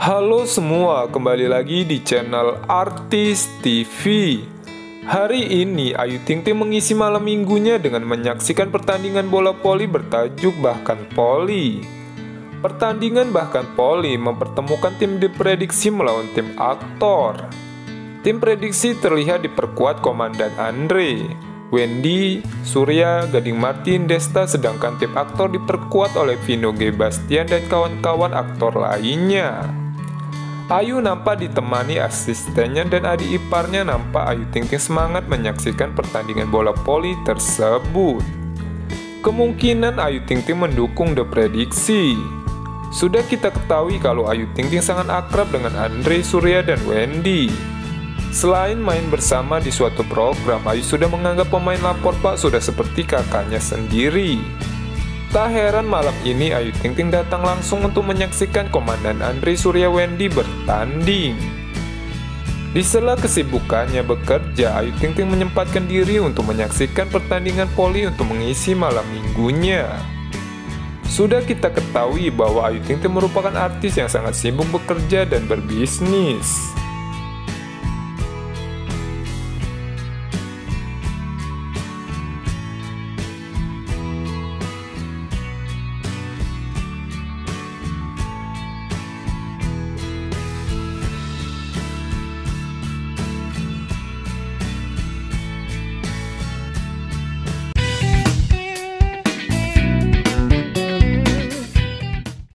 Halo semua, kembali lagi di channel Artis TV. Hari ini Ayu Ting Ting mengisi malam minggunya dengan menyaksikan pertandingan bola voli bertajuk Bahkan Voli. Pertandingan Bahkan Voli mempertemukan tim diprediksi melawan tim aktor. Tim prediksi terlihat diperkuat Komandan Andre, Wendy, Surya, Gading Martin, Desta, sedangkan tim aktor diperkuat oleh Vino G. Bastian dan kawan-kawan aktor lainnya. Ayu nampak ditemani asistennya dan adik iparnya. Nampak Ayu Ting Ting semangat menyaksikan pertandingan bola voli tersebut. Kemungkinan Ayu Ting Ting mendukung The Prediksi. Sudah kita ketahui kalau Ayu Ting Ting sangat akrab dengan Andre, Surya, dan Wendy. Selain main bersama di suatu program, Ayu sudah menganggap pemain lapor Pak sudah seperti kakaknya sendiri. Tak heran malam ini Ayu Ting Ting datang langsung untuk menyaksikan Komandan Andre, Surya, Wendy bertanding. Di sela kesibukannya bekerja, Ayu Ting Ting menyempatkan diri untuk menyaksikan pertandingan voli untuk mengisi malam minggunya. Sudah kita ketahui bahwa Ayu Ting Ting merupakan artis yang sangat sibuk bekerja dan berbisnis.